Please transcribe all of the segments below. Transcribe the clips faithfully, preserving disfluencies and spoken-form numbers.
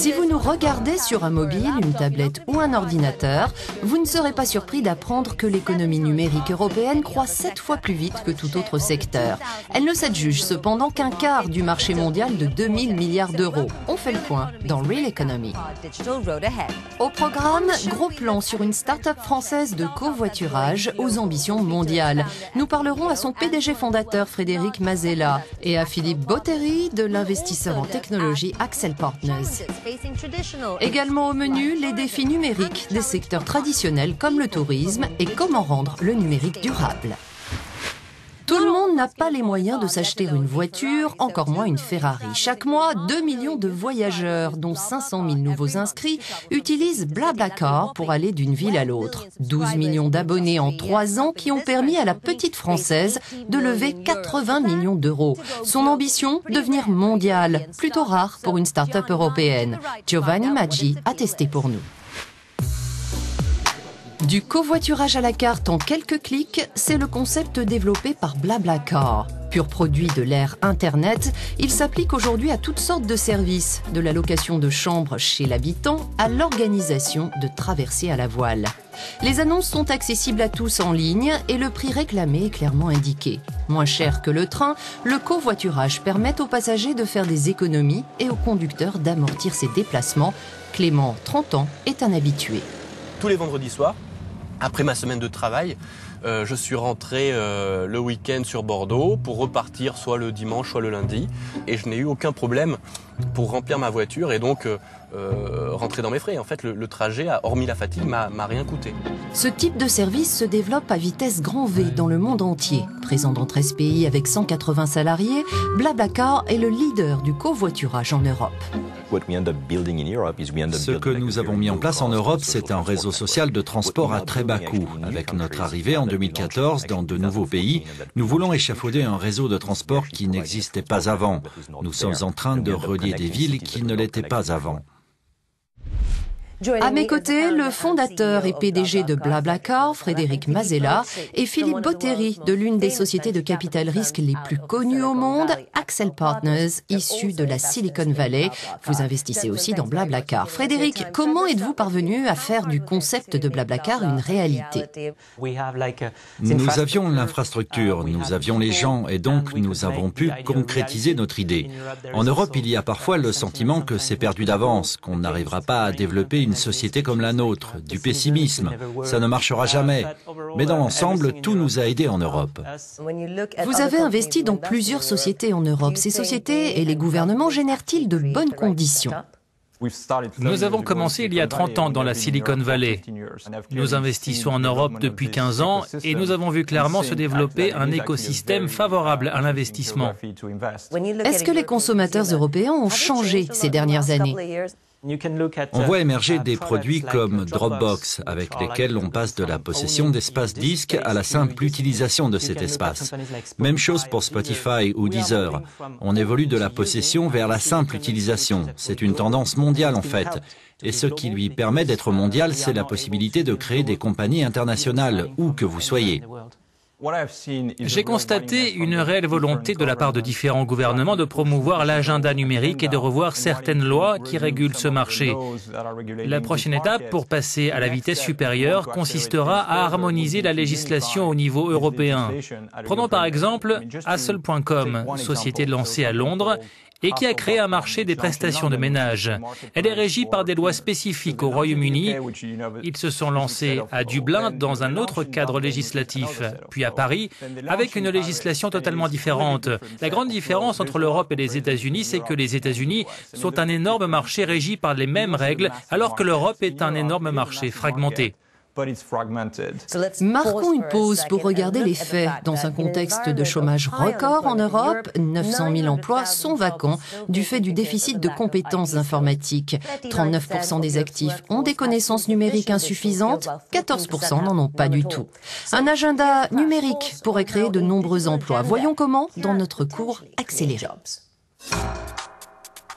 Si vous nous regardez sur un mobile, une tablette ou un ordinateur, vous ne serez pas surpris d'apprendre que l'économie numérique européenne croît sept fois plus vite que tout autre secteur. Elle ne s'adjuge cependant qu'un quart du marché mondial de deux mille milliards d'euros. On fait le point dans Real Economy. Au programme, gros plan sur une start-up française de covoiturage aux ambitions mondiales. Nous parlerons à son P D G fondateur Frédéric Mazella et à Philippe Botteri de l'investisseur en technologie Accel Partners. Également au menu, les défis numériques des secteurs traditionnels comme le tourisme et comment rendre le numérique durable. Tout le monde n'a pas les moyens de s'acheter une voiture, encore moins une Ferrari. Chaque mois, deux millions de voyageurs, dont cinq cent mille nouveaux inscrits, utilisent BlaBlaCar pour aller d'une ville à l'autre. douze millions d'abonnés en trois ans qui ont permis à la petite Française de lever quatre-vingts millions d'euros. Son ambition, devenir mondiale, plutôt rare pour une start-up européenne. Giovanni Maggi a testé pour nous. Du covoiturage à la carte en quelques clics, c'est le concept développé par BlaBlaCar. Pur produit de l'ère Internet, il s'applique aujourd'hui à toutes sortes de services, de la location de chambres chez l'habitant à l'organisation de traversées à la voile. Les annonces sont accessibles à tous en ligne et le prix réclamé est clairement indiqué. Moins cher que le train, le covoiturage permet aux passagers de faire des économies et aux conducteurs d'amortir ses déplacements. Clément, trente ans, est un habitué. Tous les vendredis soirs, après ma semaine de travail, euh, je suis rentré euh, le week-end sur Bordeaux pour repartir soit le dimanche, soit le lundi. Et je n'ai eu aucun problème pour remplir ma voiture et donc euh, euh, rentrer dans mes frais. En fait, le, le trajet, hormis la fatigue, m'a m'a rien coûté. Ce type de service se développe à vitesse grand V dans le monde entier. Présent dans treize pays avec cent quatre-vingts salariés, BlaBlaCar est le leader du covoiturage en Europe. Ce que nous avons mis en place en Europe, c'est un réseau social de transport à très bas coût. Avec notre arrivée en deux mille quatorze dans de nouveaux pays, nous voulons échafauder un réseau de transport qui n'existait pas avant. Nous sommes en train de relier des villes qui ne l'étaient pas avant. À mes côtés, le fondateur et P D G de BlaBlaCar, Frédéric Mazella, et Philippe Botteri de l'une des sociétés de capital risque les plus connues au monde, Accel Partners, issue de la Silicon Valley. Vous investissez aussi dans BlaBlaCar. Frédéric, comment êtes-vous parvenu à faire du concept de BlaBlaCar une réalité? Nous avions l'infrastructure, nous avions les gens et donc nous avons pu concrétiser notre idée. En Europe, il y a parfois le sentiment que c'est perdu d'avance, qu'on n'arrivera pas à développer une société comme la nôtre, du pessimisme. Ça ne marchera jamais. Mais dans l'ensemble, tout nous a aidés en Europe. Vous avez investi dans plusieurs sociétés en Europe. Ces sociétés et les gouvernements génèrent-ils de bonnes conditions? Nous avons commencé il y a trente ans dans la Silicon Valley. Nous investissons en Europe depuis quinze ans et nous avons vu clairement se développer un écosystème favorable à l'investissement. Est-ce que les consommateurs européens ont changé ces dernières années? On voit émerger des produits comme Dropbox, avec lesquels on passe de la possession d'espace disque à la simple utilisation de cet espace. Même chose pour Spotify ou Deezer. On évolue de la possession vers la simple utilisation. C'est une tendance mondiale en fait. Et ce qui lui permet d'être mondial, c'est la possibilité de créer des compagnies internationales, où que vous soyez. J'ai constaté une réelle volonté de la part de différents gouvernements de promouvoir l'agenda numérique et de revoir certaines lois qui régulent ce marché. La prochaine étape pour passer à la vitesse supérieure consistera à harmoniser la législation au niveau européen. Prenons par exemple Hassel point com, société lancée à Londres et qui a créé un marché des prestations de ménage. Elle est régie par des lois spécifiques au Royaume-Uni. Ils se sont lancés à Dublin dans un autre cadre législatif, puis à Paris avec une législation totalement différente. La grande différence entre l'Europe et les États-Unis, c'est que les États-Unis sont un énorme marché régi par les mêmes règles, alors que l'Europe est un énorme marché fragmenté. Marquons une pause pour regarder les faits. Dans un contexte de chômage record en Europe, neuf cent mille emplois sont vacants du fait du déficit de compétences informatiques. trente-neuf pour cent des actifs ont des connaissances numériques insuffisantes, quatorze pour cent n'en ont pas du tout. Un agenda numérique pourrait créer de nombreux emplois. Voyons comment dans notre cours accéléré.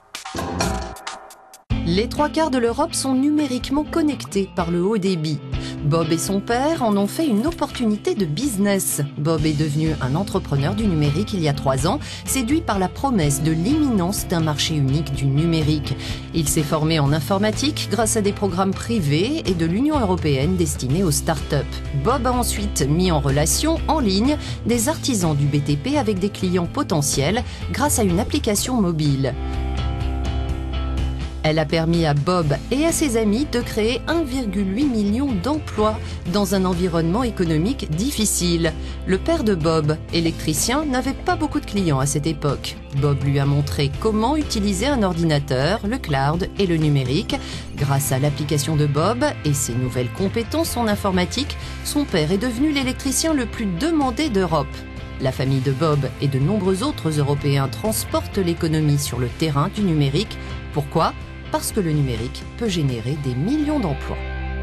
Les trois quarts de l'Europe sont numériquement connectés par le haut débit. Bob et son père en ont fait une opportunité de business. Bob est devenu un entrepreneur du numérique il y a trois ans, séduit par la promesse de l'imminence d'un marché unique du numérique. Il s'est formé en informatique grâce à des programmes privés et de l'Union européenne destinés aux start-up. Bob a ensuite mis en relation, en ligne, des artisans du B T P avec des clients potentiels grâce à une application mobile. Elle a permis à Bob et à ses amis de créer un virgule huit million d'emplois dans un environnement économique difficile. Le père de Bob, électricien, n'avait pas beaucoup de clients à cette époque. Bob lui a montré comment utiliser un ordinateur, le cloud et le numérique. Grâce à l'application de Bob et ses nouvelles compétences en informatique, son père est devenu l'électricien le plus demandé d'Europe. La famille de Bob et de nombreux autres Européens transportent l'économie sur le terrain du numérique. Pourquoi ? Parce que le numérique peut générer des millions d'emplois.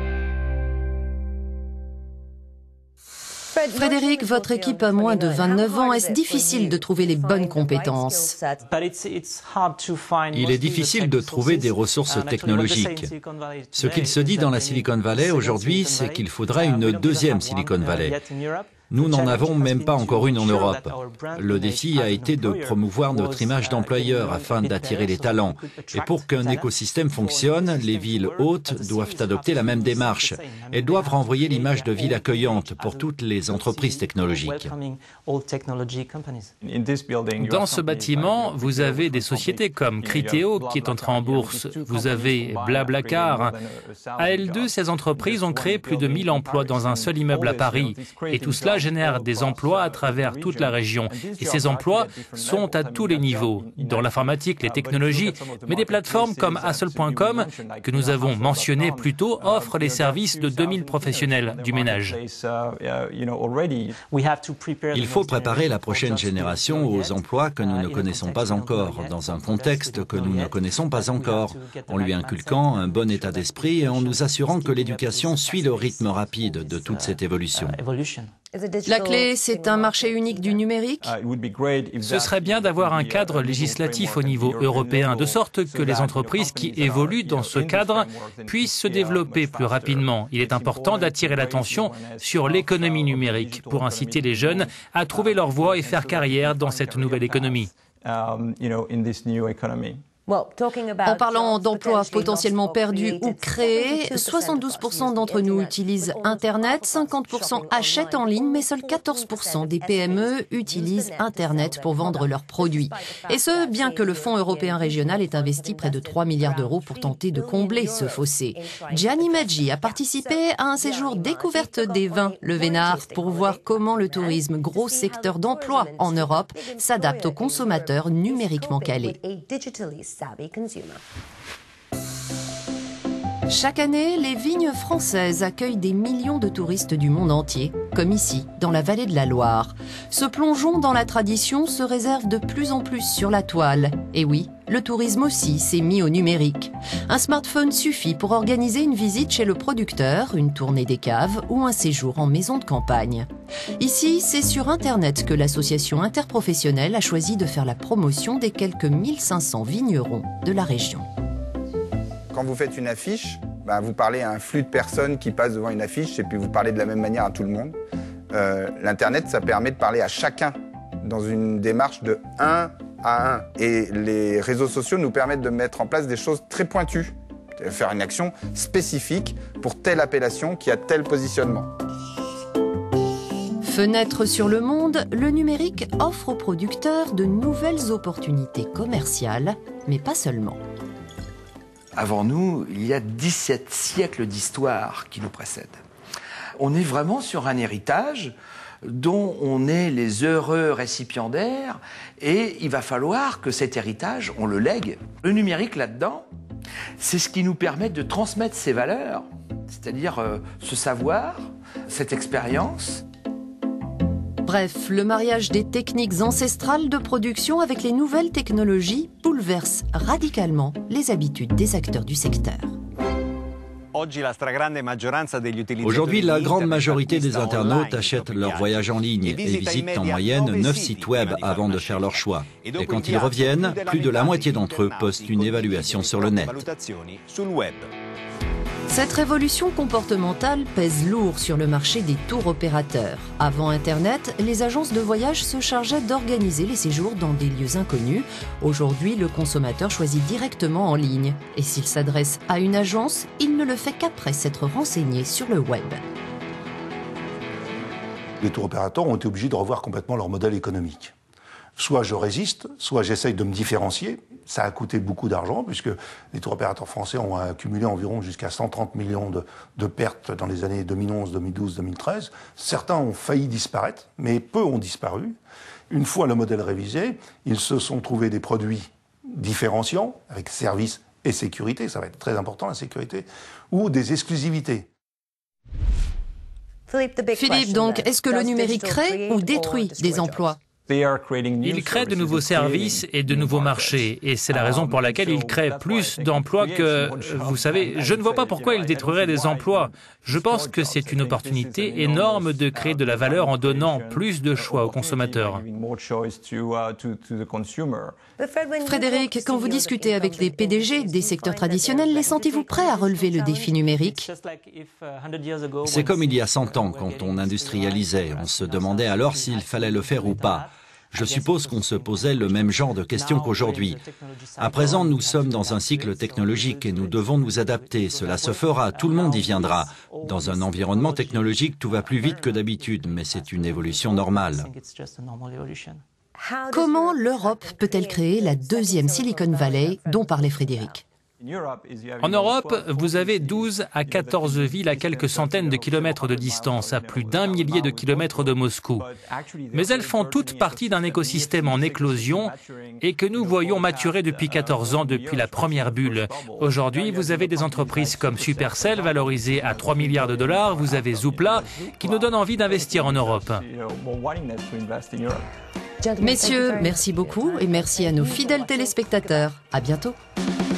Frédéric, votre équipe a moins de vingt-neuf ans. Est-ce difficile de trouver les bonnes compétences? Il est difficile de trouver des ressources technologiques. Ce qu'il se dit dans la Silicon Valley aujourd'hui, c'est qu'il faudrait une deuxième Silicon Valley. Nous n'en avons même pas encore une en Europe. Le défi a été de promouvoir notre image d'employeur afin d'attirer les talents. Et pour qu'un écosystème fonctionne, les villes hôtes doivent adopter la même démarche. Elles doivent renvoyer l'image de ville accueillante pour toutes les entreprises technologiques. Dans ce bâtiment, vous avez des sociétés comme Criteo qui est entrée en bourse. Vous avez Blablacar. À elles deux, ces entreprises ont créé plus de mille emplois dans un seul immeuble à Paris. Et tout cela génère des emplois à travers toute la région. Et ces emplois sont à tous les niveaux, dans l'informatique, les technologies, mais des plateformes comme Hassel point com, que nous avons mentionné plus tôt, offrent les services de deux mille professionnels du ménage. Il faut préparer la prochaine génération aux emplois que nous ne connaissons pas encore, dans un contexte que nous ne connaissons pas encore, en lui inculquant un bon état d'esprit et en nous assurant que l'éducation suit le rythme rapide de toute cette évolution. La clé, c'est un marché unique du numérique? Ce serait bien d'avoir un cadre législatif au niveau européen, de sorte que les entreprises qui évoluent dans ce cadre puissent se développer plus rapidement. Il est important d'attirer l'attention sur l'économie numérique pour inciter les jeunes à trouver leur voie et faire carrière dans cette nouvelle économie. En parlant d'emplois potentiellement perdus ou créés, soixante-douze pour cent d'entre nous utilisent Internet, cinquante pour cent achètent en ligne, mais seuls quatorze pour cent des P M E utilisent Internet pour vendre leurs produits. Et ce, bien que le Fonds européen régional ait investi près de trois milliards d'euros pour tenter de combler ce fossé. Gianni Maggi a participé à un séjour découverte des vins, le Vénard, pour voir comment le tourisme, gros secteur d'emploi en Europe, s'adapte aux consommateurs numériquement calés. Chaque année, les vignes françaises accueillent des millions de touristes du monde entier, comme ici, dans la vallée de la Loire. Ce plongeon dans la tradition se réserve de plus en plus sur la toile. Et oui, le tourisme aussi s'est mis au numérique. Un smartphone suffit pour organiser une visite chez le producteur, une tournée des caves ou un séjour en maison de campagne. Ici, c'est sur Internet que l'association interprofessionnelle a choisi de faire la promotion des quelques mille cinq cents vignerons de la région. Quand vous faites une affiche, bah, vous parlez à un flux de personnes qui passent devant une affiche et puis vous parlez de la même manière à tout le monde. Euh, L'Internet, ça permet de parler à chacun dans une démarche de un à un. Et les réseaux sociaux nous permettent de mettre en place des choses très pointues, de faire une action spécifique pour telle appellation qui a tel positionnement. Fenêtre sur le monde, le numérique offre aux producteurs de nouvelles opportunités commerciales, mais pas seulement. Avant nous, il y a dix-sept siècles d'histoire qui nous précèdent. On est vraiment sur un héritage dont on est les heureux récipiendaires et il va falloir que cet héritage, on le lègue. Le numérique là-dedans, c'est ce qui nous permet de transmettre ces valeurs, c'est-à-dire euh, ce savoir, cette expérience. Bref, le mariage des techniques ancestrales de production avec les nouvelles technologies bouleverse radicalement les habitudes des acteurs du secteur. Aujourd'hui, la grande majorité des internautes achètent leur voyage en ligne et visitent en moyenne neuf sites web avant de faire leur choix. Et quand ils reviennent, plus de la moitié d'entre eux postent une évaluation sur le net. Cette révolution comportementale pèse lourd sur le marché des tours opérateurs. Avant Internet, les agences de voyage se chargeaient d'organiser les séjours dans des lieux inconnus. Aujourd'hui, le consommateur choisit directement en ligne. Et s'il s'adresse à une agence, il ne le fait qu'après s'être renseigné sur le web. Les tours opérateurs ont été obligés de revoir complètement leur modèle économique. Soit je résiste, soit j'essaye de me différencier. Ça a coûté beaucoup d'argent, puisque les tours opérateurs français ont accumulé environ jusqu'à cent trente millions de, de pertes dans les années deux mille onze, deux mille douze, deux mille treize. Certains ont failli disparaître, mais peu ont disparu. Une fois le modèle révisé, ils se sont trouvés des produits différenciants, avec service et sécurité, ça va être très important la sécurité, ou des exclusivités. Philippe, donc, est-ce que le numérique crée ou détruit des emplois ? Ils créent de nouveaux services et de nouveaux marchés. Et c'est la raison pour laquelle ils créent plus d'emplois que... Vous savez, je ne vois pas pourquoi ils détruiraient des emplois. Je pense que c'est une opportunité énorme de créer de la valeur en donnant plus de choix aux consommateurs. Frédéric, quand vous discutez avec les P D G des secteurs traditionnels, les sentez-vous prêts à relever le défi numérique ? C'est comme il y a cent ans, quand on industrialisait. On se demandait alors s'il fallait le faire ou pas. Je suppose qu'on se posait le même genre de questions qu'aujourd'hui. À présent, nous sommes dans un cycle technologique et nous devons nous adapter. Cela se fera, tout le monde y viendra. Dans un environnement technologique, tout va plus vite que d'habitude, mais c'est une évolution normale. Comment l'Europe peut-elle créer la deuxième Silicon Valley dont parlait Frédéric ? En Europe, vous avez douze à quatorze villes à quelques centaines de kilomètres de distance, à plus d'un millier de kilomètres de Moscou. Mais elles font toutes partie d'un écosystème en éclosion et que nous voyons maturer depuis quatorze ans, depuis la première bulle. Aujourd'hui, vous avez des entreprises comme Supercell, valorisées à trois milliards de dollars. Vous avez Zoopla, qui nous donne envie d'investir en Europe. Messieurs, merci beaucoup et merci à nos fidèles téléspectateurs. À bientôt.